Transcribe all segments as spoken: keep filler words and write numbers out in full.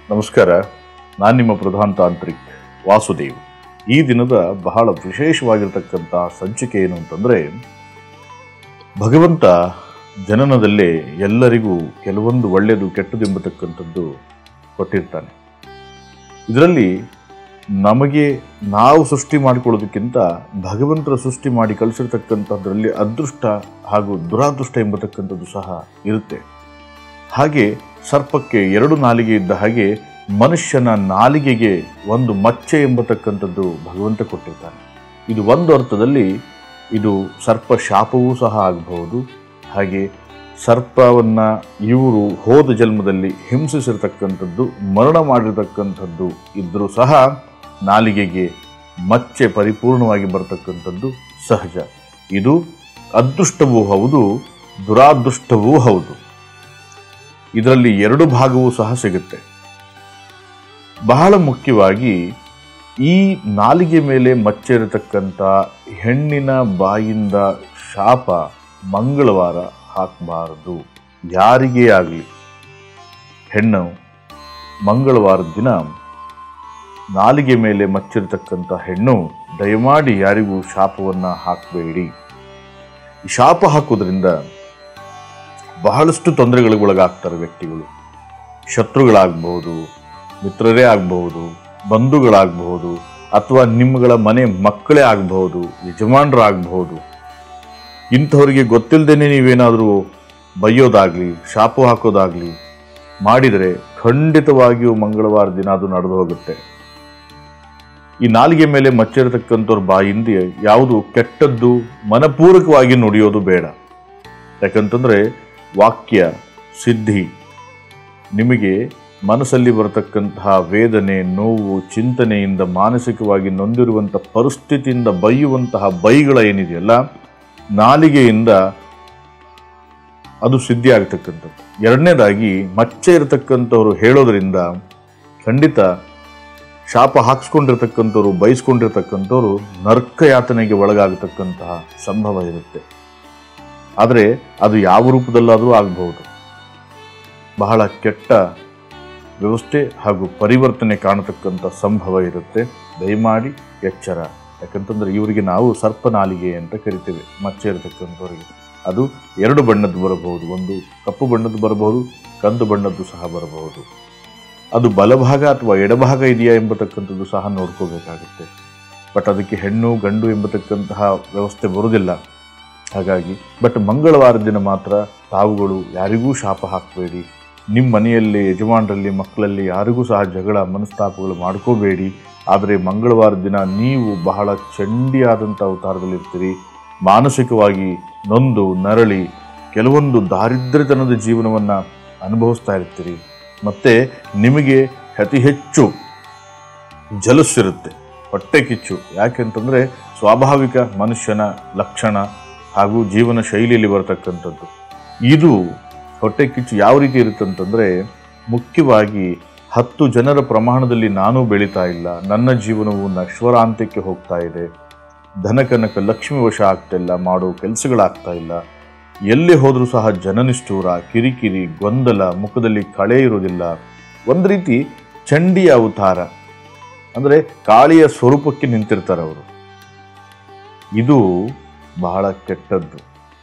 ನಮಸ್ಕಾರ, ನಾನು ನಿಮ್ಮ ಪ್ರಧಾನ ತಾಂತ್ರಿಕ್ ವಾಸುದೇವ್. ಈ ದಿನದ ಬಹಳ ವಿಶೇಷವಾಗಿರ್ತಕ್ಕಂಥ ಸಂಚಿಕೆ ಏನು ಅಂತಂದರೆ, ಭಗವಂತ ಜನನದಲ್ಲೇ ಎಲ್ಲರಿಗೂ ಕೆಲವೊಂದು ಒಳ್ಳೆಯದು ಕೆಟ್ಟದು ಎಂಬತಕ್ಕಂಥದ್ದು ಕೊಟ್ಟಿರ್ತಾನೆ. ಇದರಲ್ಲಿ ನಮಗೆ ನಾವು ಸೃಷ್ಟಿ ಮಾಡಿಕೊಳ್ಳೋದಕ್ಕಿಂತ ಭಗವಂತರ ಸೃಷ್ಟಿ ಮಾಡಿ ಕಳಿಸಿರ್ತಕ್ಕಂಥದ್ರಲ್ಲಿ ಅದೃಷ್ಟ ಹಾಗೂ ದುರಾದೃಷ್ಟ ಎಂಬತಕ್ಕಂಥದ್ದು ಸಹ ಇರುತ್ತೆ. ಹಾಗೆ ಸರ್ಪಕ್ಕೆ ಎರಡು ನಾಲಿಗೆ ಇದ್ದ ಹಾಗೆ ಮನುಷ್ಯನ ನಾಲಿಗೆಗೆ ಒಂದು ಮಚ್ಚೆ ಎಂಬತಕ್ಕಂಥದ್ದು ಭಗವಂತ ಕೊಟ್ಟಿರ್ತಾನೆ. ಇದು ಒಂದು ಅರ್ಥದಲ್ಲಿ ಇದು ಸರ್ಪ ಶಾಪವೂ ಸಹ ಆಗಬಹುದು. ಹಾಗೆ ಸರ್ಪವನ್ನು ಇವರು ಹೋದ ಜನ್ಮದಲ್ಲಿ ಹಿಂಸಿಸಿರ್ತಕ್ಕಂಥದ್ದು, ಮರಣ ಮಾಡಿರ್ತಕ್ಕಂಥದ್ದು ಇದ್ದರೂ ಸಹ ನಾಲಿಗೆಗೆ ಮಚ್ಚೆ ಪರಿಪೂರ್ಣವಾಗಿ ಬರತಕ್ಕಂಥದ್ದು ಸಹಜ. ಇದು ಅದೃಷ್ಟವೂ ಹೌದು, ದುರಾದೃಷ್ಟವೂ ಹೌದು. ಇದರಲ್ಲಿ ಎರಡು ಭಾಗವೂ ಸಹ ಸಿಗುತ್ತೆ. ಬಹಳ ಮುಖ್ಯವಾಗಿ ಈ ನಾಲಿಗೆ ಮೇಲೆ ಮಚ್ಚೆ ಇರತಕ್ಕಂಥ ಹೆಣ್ಣಿನ ಬಾಯಿಂದ ಶಾಪ ಮಂಗಳವಾರ ಹಾಕಬಾರದು. ಯಾರಿಗೇ ಆಗಲಿ, ಹೆಣ್ಣು ಮಂಗಳವಾರದ ದಿನ ನಾಲಿಗೆ ಮೇಲೆ ಮಚ್ಚಿರತಕ್ಕಂಥ ಹೆಣ್ಣು ದಯಮಾಡಿ ಯಾರಿಗೂ ಶಾಪವನ್ನು ಹಾಕಬೇಡಿ. ಈ ಶಾಪ ಹಾಕೋದ್ರಿಂದ ಬಹಳಷ್ಟು ತೊಂದರೆಗಳಿಗೆ ಒಳಗಾಗ್ತಾರೆ ವ್ಯಕ್ತಿಗಳು. ಶತ್ರುಗಳಾಗಬಹುದು, ಮಿತ್ರರೇ ಆಗಬಹುದು, ಬಂಧುಗಳಾಗಬಹುದು, ಅಥವಾ ನಿಮ್ಮಗಳ ಮನೆ ಮಕ್ಕಳೇ ಆಗಬಹುದು, ಯಜಮಾನರಾಗಬಹುದು. ಇಂಥವರಿಗೆ ಗೊತ್ತಿಲ್ಲದೇನೆ ನೀವೇನಾದರೂ ಬೈಯೋದಾಗಲಿ ಶಾಪ ಹಾಕೋದಾಗಲಿ ಮಾಡಿದರೆ ಖಂಡಿತವಾಗಿಯೂ ಮಂಗಳವಾರ ದಿನ ಅದು ನಡೆದು ಹೋಗುತ್ತೆ. ಈ ನಾಲಿಗೆ ಮೇಲೆ ಮಚ್ಚಿರತಕ್ಕಂಥವ್ರ ಬಾಯಿಂದ ಯಾವುದು ಕೆಟ್ಟದ್ದು ಮನಪೂರ್ವಕವಾಗಿ ನುಡಿಯೋದು ಬೇಡ. ಯಾಕಂತಂದರೆ ವಾಕ್ಯ ಸಿದ್ಧಿ, ನಿಮಗೆ ಮನಸ್ಸಲ್ಲಿ ಬರತಕ್ಕಂತಹ ವೇದನೆ, ನೋವು, ಚಿಂತನೆಯಿಂದ ಮಾನಸಿಕವಾಗಿ ನೊಂದಿರುವಂಥ ಪರಿಸ್ಥಿತಿಯಿಂದ ಬೈಯುವಂತಹ ಬೈಗಳ ಏನಿದೆಯಲ್ಲ, ನಾಲಿಗೆಯಿಂದ ಅದು ಸಿದ್ಧಿ ಆಗ್ತಕ್ಕಂಥದ್ದು. ಎರಡನೇದಾಗಿ ಮಚ್ಚೆ ಇರತಕ್ಕಂಥವ್ರು ಹೇಳೋದ್ರಿಂದ ಖಂಡಿತ ಶಾಪ ಹಾಕ್ಸ್ಕೊಂಡಿರ್ತಕ್ಕಂಥವ್ರು, ಬಯಸ್ಕೊಂಡಿರ್ತಕ್ಕಂಥವ್ರು ನರ್ಕ ಯಾತನೆಗೆ ಒಳಗಾಗತಕ್ಕಂತಹ ಸಂಭವ ಇರುತ್ತೆ. ಆದರೆ ಅದು ಯಾವ ರೂಪದಲ್ಲಾದರೂ ಆಗಬಹುದು. ಬಹಳ ಕೆಟ್ಟ ವ್ಯವಸ್ಥೆ ಹಾಗೂ ಪರಿವರ್ತನೆ ಕಾಣತಕ್ಕಂಥ ಸಂಭವ ಇರುತ್ತೆ. ದಯಮಾಡಿ ಎಚ್ಚರ. ಯಾಕಂತಂದರೆ ಇವರಿಗೆ ನಾವು ಸರ್ಪನಾಲಿಗೆ ಅಂತ ಕರಿತೇವೆ. ಮಚ್ಚೆ ಇರತಕ್ಕಂಥವ್ರಿಗೆ ಅದು ಎರಡು ಬಣ್ಣದ್ದು ಬರಬಹುದು. ಒಂದು ಕಪ್ಪು ಬಣ್ಣದ್ದು ಬರಬಹುದು, ಕಂದು ಬಣ್ಣದ್ದು ಸಹ ಬರಬಹುದು. ಅದು ಬಲಭಾಗ ಅಥವಾ ಎಡಭಾಗ ಇದೆಯಾ ಎಂಬತಕ್ಕಂಥದ್ದು ಸಹ ನೋಡ್ಕೋಬೇಕಾಗುತ್ತೆ. ಬಟ್ ಅದಕ್ಕೆ ಹೆಣ್ಣು ಗಂಡು ಎಂಬತಕ್ಕಂತಹ ವ್ಯವಸ್ಥೆ ಬರುವುದಿಲ್ಲ. ಹಾಗಾಗಿ ಬಟ್ ಮಂಗಳವಾರ ದಿನ ಮಾತ್ರ ತಾವುಗಳು ಯಾರಿಗೂ ಶಾಪ ಹಾಕಬೇಡಿ. ನಿಮ್ಮ ಮನೆಯಲ್ಲಿ, ಯಜಮಾನರಲ್ಲಿ, ಮಕ್ಕಳಲ್ಲಿ ಯಾರಿಗೂ ಸಹ ಜಗಳ ಮನಸ್ತಾಪಗಳು ಮಾಡ್ಕೋಬೇಡಿ. ಆದರೆ ಮಂಗಳವಾರ ದಿನ ನೀವು ಬಹಳ ಚಂಡಿಯಾದಂಥ ಅವತಾರದಲ್ಲಿರ್ತೀರಿ. ಮಾನಸಿಕವಾಗಿ ನೊಂದು ನರಳಿ ಕೆಲವೊಂದು ದಾರಿದ್ರ್ಯತನದ ಜೀವನವನ್ನು ಅನುಭವಿಸ್ತಾ ಇರ್ತೀರಿ. ಮತ್ತು ನಿಮಗೆ ಅತಿ ಹೆಚ್ಚು ಜಲಸ್ಸಿರುತ್ತೆ, ಹೊಟ್ಟೆ ಕಿಚ್ಚು. ಯಾಕೆಂತಂದರೆ ಸ್ವಾಭಾವಿಕ ಮನುಷ್ಯನ ಲಕ್ಷಣ ಹಾಗೂ ಜೀವನ ಶೈಲಿಯಲ್ಲಿ ಬರತಕ್ಕಂಥದ್ದು ಇದು. ಹೊಟ್ಟೆ ಕಿಚ್ಚು ಯಾವ ರೀತಿ ಇರುತ್ತೆ ಅಂತಂದರೆ, ಮುಖ್ಯವಾಗಿ ಹತ್ತು ಜನರ ಪ್ರಮಾಣದಲ್ಲಿ ನಾನು ಬೆಳೀತಾ ಇಲ್ಲ, ನನ್ನ ಜೀವನವು ನಶ್ವರಾಂತ್ಯಕ್ಕೆ ಹೋಗ್ತಾ ಇದೆ, ಧನಕನಕ ಲಕ್ಷ್ಮಿ ವಶ ಆಗ್ತಾ ಇಲ್ಲ, ಮಾಡೋ ಕೆಲಸಗಳಾಗ್ತಾ ಇಲ್ಲ, ಎಲ್ಲಿ ಹೋದರೂ ಸಹ ಜನನಿಷ್ಠೂರ, ಕಿರಿಕಿರಿ, ಗೊಂದಲ, ಮುಖದಲ್ಲಿ ಕಳೆ ಇರೋದಿಲ್ಲ. ಒಂದು ರೀತಿ ಚಂಡಿಯ ಅವತಾರ, ಅಂದರೆ ಕಾಳಿಯ ಸ್ವರೂಪಕ್ಕೆ ನಿಂತಿರ್ತಾರೆ ಅವರು. ಇದು ಬಹಳ ಕೆಟ್ಟದ್ದು.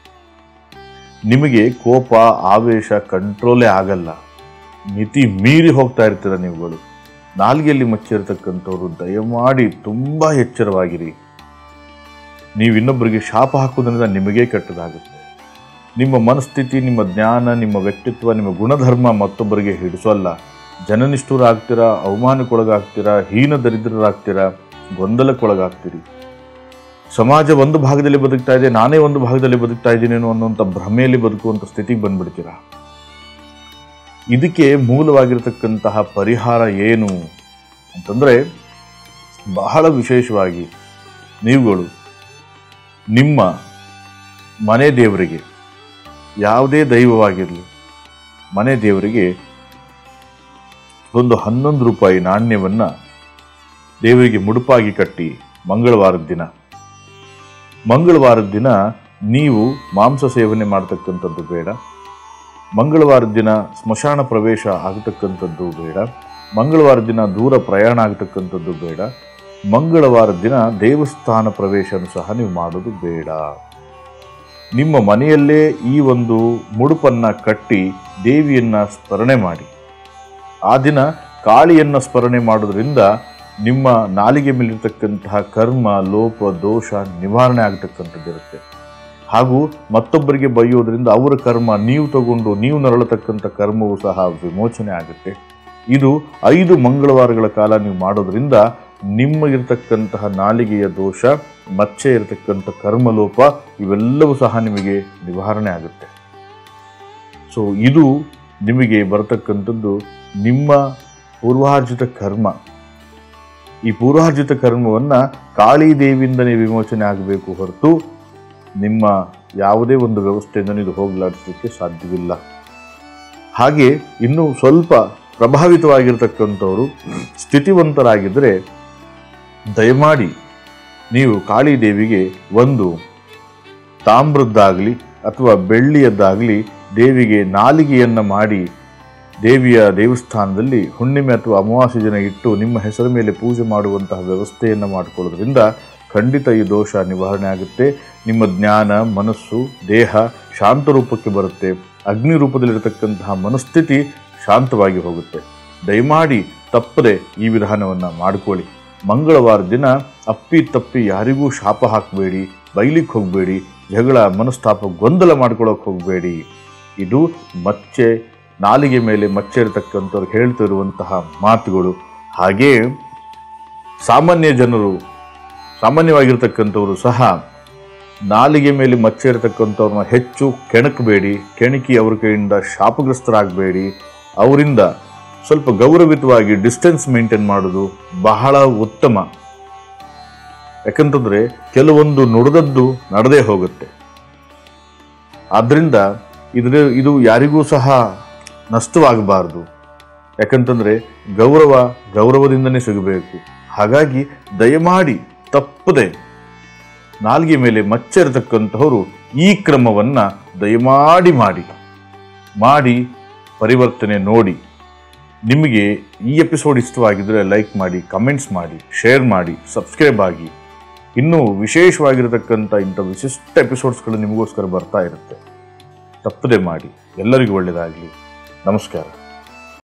ನಿಮಗೆ ಕೋಪ, ಆವೇಶ ಕಂಟ್ರೋಲೇ ಆಗಲ್ಲ. ಮಿತಿ ಮೀರಿ ಹೋಗ್ತಾ ಇರ್ತೀರ ನೀವುಗಳು. ನಾಲಿಗೆಯಲ್ಲಿ ಮಚ್ಚಿರತಕ್ಕಂಥವ್ರು ದಯಮಾಡಿ ತುಂಬ ಎಚ್ಚರವಾಗಿರಿ. ನೀವು ಇನ್ನೊಬ್ಬರಿಗೆ ಶಾಪ ಹಾಕೋದ್ರಿಂದ ನಿಮಗೇ ಕೆಟ್ಟದಾಗುತ್ತೆ. ನಿಮ್ಮ ಮನಸ್ಥಿತಿ, ನಿಮ್ಮ ಜ್ಞಾನ, ನಿಮ್ಮ ವ್ಯಕ್ತಿತ್ವ, ನಿಮ್ಮ ಗುಣಧರ್ಮ ಮತ್ತೊಬ್ಬರಿಗೆ ಹಿಡಿಸೋಲ್ಲ. ಜನನಿಷ್ಠರಾಗ್ತೀರಾ, ಅವಮಾನಕ್ಕೊಳಗಾಗ್ತೀರಾ, ಹೀನ ದರಿದ್ರರಾಗ್ತೀರಾ, ಗೊಂದಲಕ್ಕೊಳಗಾಗ್ತೀರಿ. ಸಮಾಜ ಒಂದು ಭಾಗದಲ್ಲಿ ಬದುಕ್ತಾ ಇದೆ, ನಾನೇ ಒಂದು ಭಾಗದಲ್ಲಿ ಬದುಕ್ತಾ ಇದ್ದೀನೇನೋ ಅನ್ನೋಂಥ ಭ್ರಮೆಯಲ್ಲಿ ಬದುಕುವಂಥ ಸ್ಥಿತಿಗೆ ಬಂದ್ಬಿಡ್ತೀರಾ. ಇದಕ್ಕೆ ಮೂಲವಾಗಿರ್ತಕ್ಕಂತಹ ಪರಿಹಾರ ಏನು ಅಂತಂದರೆ, ಬಹಳ ವಿಶೇಷವಾಗಿ ನೀವುಗಳು ನಿಮ್ಮ ಮನೆ ದೇವರಿಗೆ, ಯಾವುದೇ ದೈವವಾಗಿರಲಿ, ಮನೆ ದೇವರಿಗೆ ಒಂದು ಹನ್ನೊಂದು ರೂಪಾಯಿ ನಾಣ್ಯವನ್ನು ದೇವರಿಗೆ ಮುಡುಪಾಗಿ ಕಟ್ಟಿ ಮಂಗಳವಾರದ ದಿನ ಮಂಗಳವಾರದ ದಿನ ನೀವು ಮಾಂಸ ಸೇವನೆ ಮಾಡ್ತಕ್ಕಂಥದ್ದು ಬೇಡ. ಮಂಗಳವಾರದ ದಿನ ಸ್ಮಶಾನ ಪ್ರವೇಶ ಆಗತಕ್ಕಂಥದ್ದು ಬೇಡ. ಮಂಗಳವಾರ ದಿನ ದೂರ ಪ್ರಯಾಣ ಆಗ್ತಕ್ಕಂಥದ್ದು ಬೇಡ. ಮಂಗಳವಾರ ದಿನ ದೇವಸ್ಥಾನ ಪ್ರವೇಶನೂ ಸಹ ನೀವು ಮಾಡೋದು ಬೇಡ. ನಿಮ್ಮ ಮನೆಯಲ್ಲೇ ಈ ಒಂದು ಮುಡುಪನ್ನು ಕಟ್ಟಿ ದೇವಿಯನ್ನು ಸ್ಮರಣೆ ಮಾಡಿ. ಆ ದಿನ ಕಾಳಿಯನ್ನು ಸ್ಮರಣೆ ಮಾಡೋದ್ರಿಂದ ನಿಮ್ಮ ನಾಲಿಗೆ ಮೇಲಿರ್ತಕ್ಕಂತಹ ಕರ್ಮ, ಲೋಪ, ದೋಷ ನಿವಾರಣೆ ಆಗ್ತಕ್ಕಂಥದ್ದಿರುತ್ತೆ. ಹಾಗೂ ಮತ್ತೊಬ್ಬರಿಗೆ ಬೈಯೋದ್ರಿಂದ ಅವರ ಕರ್ಮ ನೀವು ತಗೊಂಡು ನೀವು ನರಳತಕ್ಕಂಥ ಕರ್ಮವೂ ಸಹ ವಿಮೋಚನೆ ಆಗುತ್ತೆ. ಇದು ಐದು ಮಂಗಳವಾರಗಳ ಕಾಲ ನೀವು ಮಾಡೋದ್ರಿಂದ ನಿಮಗಿರ್ತಕ್ಕಂತಹ ನಾಲಿಗೆಯ ದೋಷ, ಮಚ್ಚೆ ಇರತಕ್ಕಂಥ ಕರ್ಮಲೋಪ ಇವೆಲ್ಲವೂ ಸಹ ನಿಮಗೆ ನಿವಾರಣೆ ಆಗುತ್ತೆ. ಸೊ ಇದು ನಿಮಗೆ ಬರತಕ್ಕಂಥದ್ದು ನಿಮ್ಮ ಪೂರ್ವಾರ್ಜಿತ ಕರ್ಮ. ಈ ಪೂರ್ವಾರ್ಜಿತ ಕರ್ಮವನ್ನು ಕಾಳಿ ದೇವಿಯಿಂದನೇ ವಿಮೋಚನೆ ಆಗಬೇಕು ಹೊರತು ನಿಮ್ಮ ಯಾವುದೇ ಒಂದು ವ್ಯವಸ್ಥೆಯಿಂದ ಇದು ಹೋಗಲಾಡಿಸಲಿಕ್ಕೆ ಸಾಧ್ಯವಿಲ್ಲ. ಹಾಗೆ ಇನ್ನೂ ಸ್ವಲ್ಪ ಪ್ರಭಾವಿತವಾಗಿರ್ತಕ್ಕಂಥವರು ಸ್ಥಿತಿವಂತರಾಗಿದ್ದರೆ ದಯಮಾಡಿ ನೀವು ಕಾಳಿ ದೇವಿಗೆ ಒಂದು ತಾಮ್ರದ್ದಾಗಲಿ ಅಥವಾ ಬೆಳ್ಳಿಯದ್ದಾಗಲಿ ದೇವಿಗೆ ನಾಲಿಗೆಯನ್ನು ಮಾಡಿ ದೇವಿಯ ದೇವಸ್ಥಾನದಲ್ಲಿ ಹುಣ್ಣಿಮೆ ಅಥವಾ ಅಮಾವಾಸ್ಯೆ ದಿನ ಇಟ್ಟು ನಿಮ್ಮ ಹೆಸರ ಮೇಲೆ ಪೂಜೆ ಮಾಡುವಂತಹ ವ್ಯವಸ್ಥೆಯನ್ನು ಮಾಡಿಕೊಳ್ಳೋದ್ರಿಂದ ಖಂಡಿತ ಈ ದೋಷ ನಿವಾರಣೆ ಆಗುತ್ತೆ. ನಿಮ್ಮ ಜ್ಞಾನ, ಮನಸ್ಸು, ದೇಹ ಶಾಂತ ರೂಪಕ್ಕೆ ಬರುತ್ತೆ. ಅಗ್ನಿ ರೂಪದಲ್ಲಿರತಕ್ಕಂತಹ ಮನಸ್ಥಿತಿ ಶಾಂತವಾಗಿ ಹೋಗುತ್ತೆ. ದಯಮಾಡಿ ತಪ್ಪದೆ ಈ ವಿಧಾನವನ್ನು ಮಾಡಿಕೊಳ್ಳಿ. ಮಂಗಳವಾರ ದಿನ ಅಪ್ಪಿ ತಪ್ಪಿ ಯಾರಿಗೂ ಶಾಪ ಹಾಕಬೇಡಿ, ಬೈಲಿಕ್ಕೆ ಹೋಗಬೇಡಿ, ಜಗಳ, ಮನಸ್ತಾಪ, ಗೊಂದಲ ಮಾಡ್ಕೊಳ್ಳೋಕೆ ಹೋಗಬೇಡಿ. ಇದು ಮಚ್ಚೆ, ನಾಲಿಗೆ ಮೇಲೆ ಮಚ್ಚೆ ಇರತಕ್ಕಂಥವ್ರು ಹೇಳ್ತಿರುವಂತಹ ಮಾತುಗಳು. ಹಾಗೇ ಸಾಮಾನ್ಯ ಜನರು, ಸಾಮಾನ್ಯವಾಗಿರ್ತಕ್ಕಂಥವರು ಸಹ ನಾಲಿಗೆ ಮೇಲೆ ಮಚ್ಚೆ ಇರತಕ್ಕಂಥವ್ರನ್ನ ಹೆಚ್ಚು ಕೆಣಕಬೇಡಿ, ಕೆಣಕಿ ಅವ್ರ ಕೈಯಿಂದ ಶಾಪಗ್ರಸ್ತರಾಗಬೇಡಿ. ಅವರಿಂದ ಸ್ವಲ್ಪ ಗೌರವಿತವಾಗಿ ಡಿಸ್ಟೆನ್ಸ್ ಮೇಂಟೈನ್ ಮಾಡೋದು ಬಹಳ ಉತ್ತಮ. ಯಾಕಂತಂದರೆ ಕೆಲವೊಂದು ನುಡಿದದ್ದು ನಡೆದೇ ಹೋಗುತ್ತೆ. ಆದ್ದರಿಂದ ಇದ್ರ ಇದು ಯಾರಿಗೂ ಸಹ ನಷ್ಟವಾಗಬಾರ್ದು. ಯಾಕಂತಂದರೆ ಗೌರವ ಗೌರವದಿಂದನೇ ಸಿಗಬೇಕು. ಹಾಗಾಗಿ ದಯಮಾಡಿ ತಪ್ಪದೆ ನಾಲ್ಗೆ ಮೇಲೆ ಮಚ್ಚೆ ಇರತಕ್ಕಂಥವರು ಈ ಕ್ರಮವನ್ನು ದಯಮಾಡಿ ಮಾಡಿ ಮಾಡಿ ಪರಿವರ್ತನೆ ನೋಡಿ. ನಿಮಗೆ ಈ ಎಪಿಸೋಡ್ ಇಷ್ಟವಾಗಿದ್ದರೆ ಲೈಕ್ ಮಾಡಿ, ಕಮೆಂಟ್ಸ್ ಮಾಡಿ, ಶೇರ್ ಮಾಡಿ, ಸಬ್ಸ್ಕ್ರೈಬ್ ಆಗಿ. ಇನ್ನೂ ವಿಶೇಷವಾಗಿರತಕ್ಕಂಥ ಇಂಥ ವಿಶಿಷ್ಟ ಎಪಿಸೋಡ್ಸ್ಗಳು ನಿಮಗೋಸ್ಕರ ಬರ್ತಾ ಇರುತ್ತೆ. ತಪ್ಪದೆ ಮಾಡಿ. ಎಲ್ಲರಿಗೂ ಒಳ್ಳೆಯದಾಗಲಿ. ನಮಸ್ಕಾರ.